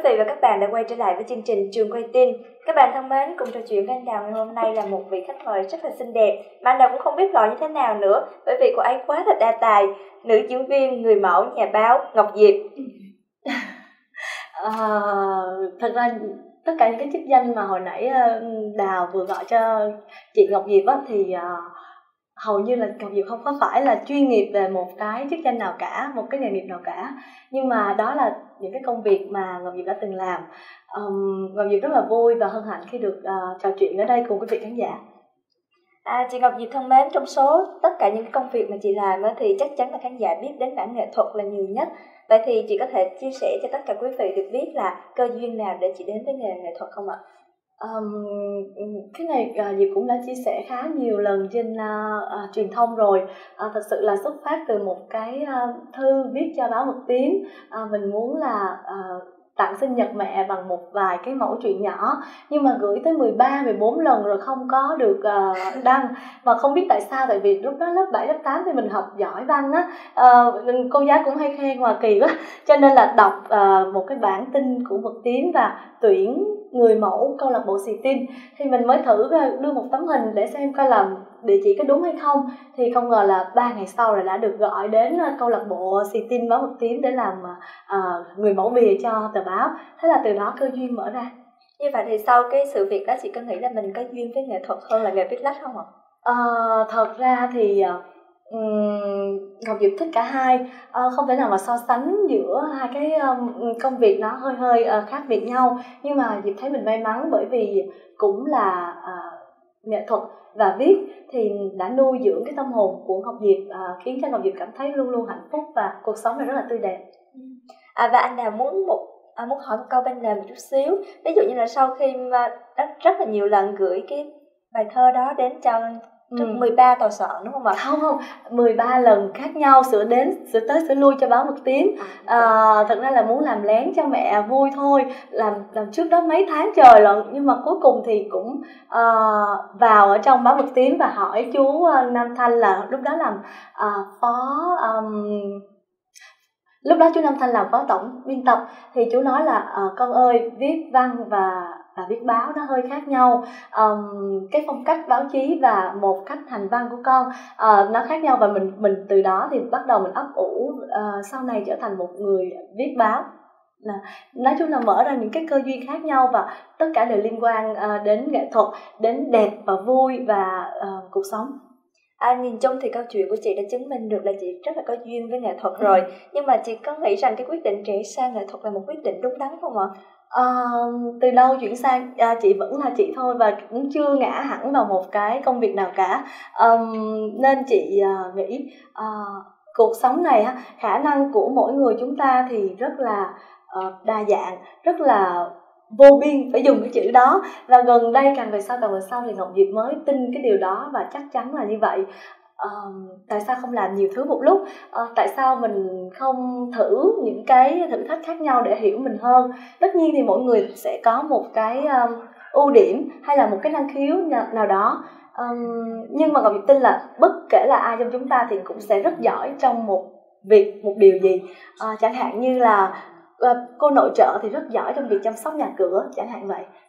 vị và các bạn đã quay trở lại với chương trình Trường Quay Tin. Các bạn thân mến, cùng trò chuyện với anh Đào ngày hôm nay là một vị khách mời rất là xinh đẹp mà anh Đào cũng không biết gọi như thế nào nữa, bởi vì cô ấy quá là đa tài. Nữ diễn viên, người mẫu, nhà báo Ngọc Diệp. Thật ra tất cả những cái chức danh mà hồi nãy Đào vừa gọi cho chị Ngọc Diệp á, thì hầu như là Ngọc Diệp không có phải là chuyên nghiệp về một cái chức danh nào cả, một cái nghề nghiệp nào cả, nhưng mà đó là những cái công việc mà Ngọc Diệp đã từng làm. Ngọc Diệp rất là vui và hân hạnh khi được trò chuyện ở đây cùng quý vị khán giả. Chị Ngọc Diệp thân mến, trong số tất cả những công việc mà chị làm thì chắc chắn là khán giả biết đến mảng nghệ thuật là nhiều nhất. Vậy thì chị có thể chia sẻ cho tất cả quý vị được biết là cơ duyên nào để chị đến với nghề nghệ thuật không ạ? Cái này Diệp cũng đã chia sẻ khá nhiều lần trên truyền thông rồi. Thật sự là xuất phát từ một cái thư viết cho báo Mực Tím. Mình muốn là tặng sinh nhật mẹ bằng một vài cái mẫu chuyện nhỏ, nhưng mà gửi tới 13-14 lần rồi không có được đăng. Và không biết tại sao, tại vì lúc đó lớp 7, lớp 8 thì mình học giỏi văn á, cô giáo cũng hay khen Hòa Kỳ quá, cho nên là đọc một cái bản tin của Mực Tím và tuyển người mẫu câu lạc bộ Xì Tin, thì mình mới thử đưa một tấm hình để xem coi là địa chỉ có đúng hay không. Thì không ngờ là 3 ngày sau là đã được gọi đến câu lạc bộ Xì Tin báo Mực Tím để làm người mẫu bìa cho tờ báo. Thế là từ đó cơ duyên mở ra. Như vậy thì sau cái sự việc đó chị có nghĩ là mình có duyên với nghệ thuật hơn là nghề viết lách không ạ? Thật ra thì Ngọc Diệp thích cả hai, không thể nào mà so sánh giữa hai cái công việc nó hơi khác biệt nhau. Nhưng mà Diệp thấy mình may mắn bởi vì cũng là nghệ thuật và viết thì đã nuôi dưỡng cái tâm hồn của Ngọc Diệp, khiến cho Ngọc Diệp cảm thấy luôn luôn hạnh phúc và cuộc sống này rất là tươi đẹp. Và anh nào muốn hỏi một câu bên lề một chút xíu, ví dụ như là sau khi mà rất là nhiều lần gửi cái bài thơ đó đến cho 13 tòa soạn đúng không ạ? Không, 13 lần khác nhau, sửa đến sửa tới sửa lui cho báo Mực Tím. Thật ra là muốn làm lén cho mẹ vui thôi, làm trước đó mấy tháng trời lận, nhưng mà cuối cùng thì cũng vào ở trong báo Mực Tím và hỏi chú Nam Thanh, là lúc đó làm lúc đó chú Nam Thanh làm phó tổng biên tập, thì chú nói là con ơi, viết văn và viết báo nó hơi khác nhau, cái phong cách báo chí và một cách hành văn của con nó khác nhau, và mình từ đó thì bắt đầu mình ấp ủ sau này trở thành một người viết báo. Nói chung là mở ra những cái cơ duyên khác nhau và tất cả đều liên quan đến nghệ thuật, đến đẹp và vui và cuộc sống. Nhìn chung thì câu chuyện của chị đã chứng minh được là chị rất là có duyên với nghệ thuật rồi. Nhưng mà chị có nghĩ rằng cái quyết định chuyển sang nghệ thuật là một quyết định đúng đắn không ạ? Từ đâu chuyển sang, chị vẫn là chị thôi và cũng chưa ngã hẳn vào một cái công việc nào cả. Nên chị nghĩ cuộc sống này, khả năng của mỗi người chúng ta thì rất là đa dạng, rất là vô biên, phải dùng cái chữ đó. Và gần đây càng về sau thì Ngọc Diệp mới tin cái điều đó và chắc chắn là như vậy. Tại sao không làm nhiều thứ một lúc? Tại sao mình không thử những cái thử thách khác nhau để hiểu mình hơn? Tất nhiên thì mỗi người sẽ có một cái ưu điểm hay là một cái năng khiếu nào đó, nhưng mà Ngọc Diệp tin là bất kể là ai trong chúng ta thì cũng sẽ rất giỏi trong một điều gì. Chẳng hạn như là cô nội trợ thì rất giỏi trong việc chăm sóc nhà cửa, chẳng hạn vậy.